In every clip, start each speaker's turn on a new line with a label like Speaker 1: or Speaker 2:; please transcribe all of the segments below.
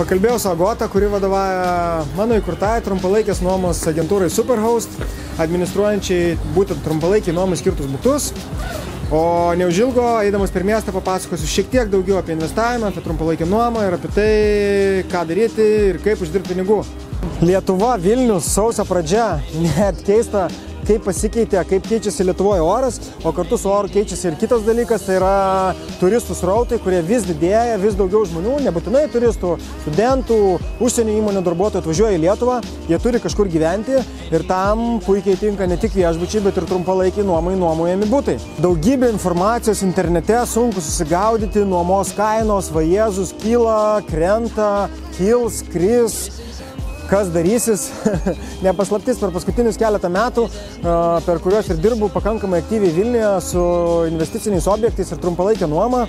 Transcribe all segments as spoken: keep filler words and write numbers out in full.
Speaker 1: Pakalbėjau su Agota, kuri vadovauja mano įkurtai trumpalaikės nuomos agentūrai Superhost, administruojančiai būtent trumpalaikiai nuomai skirtus butus. O neužilgo, eidamas per miestą, papasakosiu šiek tiek daugiau apie investavimą, apie trumpalaikę nuomą ir apie tai, ką daryti ir kaip uždirbti pinigų. Lietuva, Vilnius, sausio pradžia, net keista, kaip pasikeitė, kaip keičiasi Lietuvoje oras, o kartu su oru keičiasi ir kitas dalykas, tai yra turistų srautai, kurie vis didėja, vis daugiau žmonių, nebūtinai turistų, studentų, užsienio įmonių darbuotojų atvažiuoja į Lietuvą, jie turi kažkur gyventi ir tam puikiai tinka ne tik viešbučiai, bet ir trumpalaikiai nuomai nuomojami butai. Daugybė informacijos internete, sunku susigaudyti, nuomos kainos, va Jėzus kyla, krenta, kils, kris. Kas darysis, nepaslaptis per paskutinius keletą metų, per kuriuos ir dirbu pakankamai aktyviai Vilniuje su investiciniais objektais ir trumpalaikė nuoma.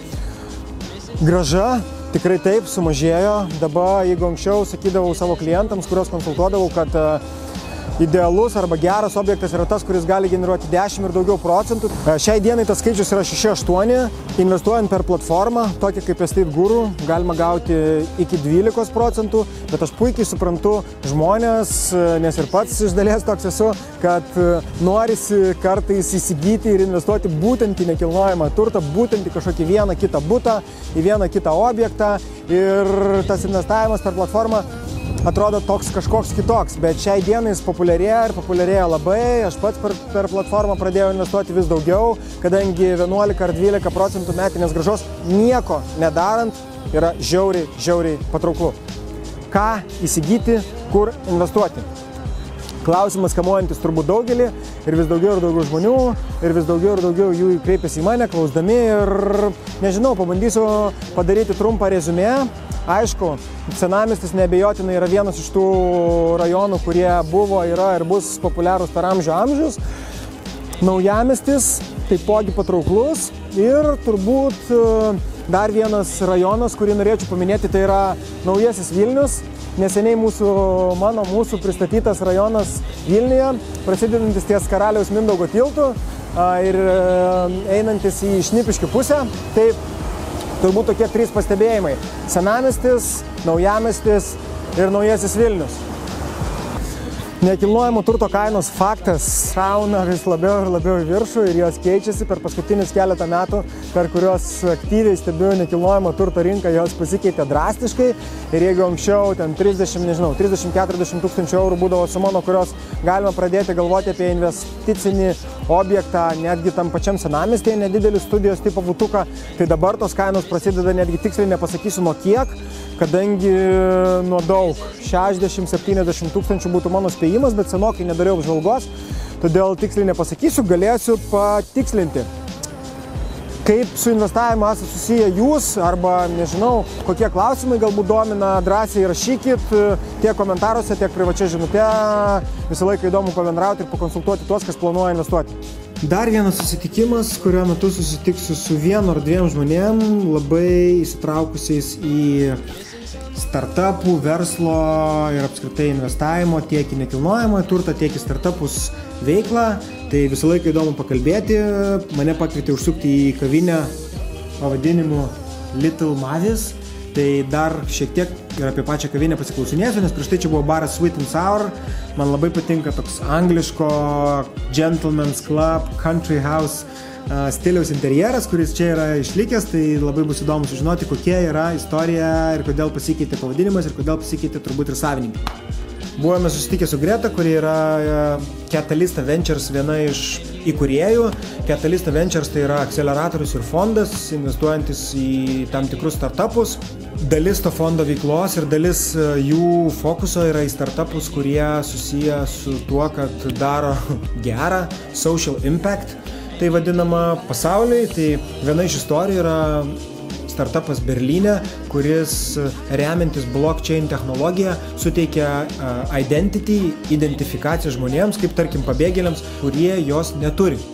Speaker 1: Graža tikrai taip sumažėjo. Dabar, jeigu anksčiau sakydavau savo klientams, kuriuos konsultuodavau, kad idealus arba geras objektas yra tas, kuris gali generuoti dešimt ir daugiau procentų. Šiai dienai tas skaičius yra šeši aštuoni. Investuojant per platformą, tokią kaip Estate Guru, galima gauti iki dvylikos procentų, bet aš puikiai suprantu žmonės, nes ir pats iš dalies toks esu, kad norisi kartais įsigyti ir investuoti būtent į nekilnojamą turtą, būtent į kažkokį vieną kitą butą, į vieną kitą objektą ir tas investavimas per platformą atrodo toks kažkoks kitoks, bet šiai dienai jis populiarėja ir populiarėja labai. Aš pats per, per platformą pradėjau investuoti vis daugiau, kadangi vienuolika ar dvylika procentų metinės grąžos nieko nedarant yra žiauriai, žiauriai patrauklu. Ką įsigyti, kur investuoti? Klausimas kamuojantis turbūt daugelį ir vis daugiau ir daugiau žmonių ir vis daugiau ir daugiau jų kreipiasi į mane, klausdami ir nežinau, pabandysiu padaryti trumpą reziumė. Aišku, senamiestis neabejotinai yra vienas iš tų rajonų, kurie buvo, yra ir bus populiarūs per amžių amžius. Naujamiestis taipogi patrauklus ir turbūt dar vienas rajonas, kurį norėčiau paminėti, tai yra Naujasis Vilnius. Neseniai mūsų, mano, mūsų pristatytas rajonas Vilniuje, prasidedantis ties Karaliaus Mindaugo tiltu ir einantis į Šnipiškių pusę. Taip, turbūt tokie trys pastebėjimai. Senamiestis, Naujamiestis ir Naujasis Vilnius. Nekilnojamo turto kainos faktas šauna vis labiau ir labiau į viršų ir jos keičiasi per paskutinius keletą metų, per kuriuos aktyviai stebiu nekilnojamo turto rinką, jos pasikeitė drastiškai. Ir jeigu anksčiau ten trisdešimt, nežinau, trisdešimt keturiasdešimt tūkstančių eurų būdavo suma, nuo kurios galima pradėti galvoti apie investicinį objektą, netgi tam pačiam senamiestyje, nedidelį studijos tipo butuką, tai dabar tos kainos prasideda, netgi tiksliai nepasakysiu nuo kiek, kadangi nuo daug, šešiasdešimt septyniasdešimt tūkstančių būtų mano spėjimas, bet senokai nedariau apžvalgos, todėl tiksliai nepasakysiu, galėsiu patikslinti. Kaip su investavimu esate susiję jūs, arba nežinau, kokie klausimai galbūt domina, drąsiai rašykit tiek komentaruose, tiek privačia žinute, visą laiką įdomu pabendrauti ir pakonsultuoti tuos, kas planuoja investuoti. Dar vienas susitikimas, kurio metu susitiksiu su vienu ar dviem žmonėm, labai įsitraukusiais į startupų, verslo ir apskritai investavimo tiek į nekilnojamą turtą, tiek į startupus veiklą. Tai visą laiką įdomu pakalbėti. Mane pakvietė užsukti į kavinę pavadinimu Little Mavis. Tai dar šiek tiek ir apie pačią kavinę pasiklausinėsiu, nes prieš tai čia buvo baras Sweet and Sour. Man labai patinka toks angliško gentleman's club, country house stiliaus interjeras, kuris čia yra išlikęs, tai labai bus įdomu sužinoti, kokia yra istorija ir kodėl pasikeitė pavadinimas ir kodėl pasikeitė turbūt ir savininkai. Buvome susitikę su Greta, kuri yra Catalysta Ventures viena iš įkūrėjų. Catalysta Ventures tai yra akceleratorius ir fondas, investuojantis į tam tikrus startupus. Dalis to fondo veiklos ir dalis jų fokuso yra į startupus, kurie susiję su tuo, kad daro gerą social impact. Tai vadinama pasauliui, tai viena iš istorijų yra startupas Berlyne, kuris remiantis blockchain technologiją suteikia identity, identifikaciją žmonėms, kaip tarkim pabėgėliams, kurie jos neturi.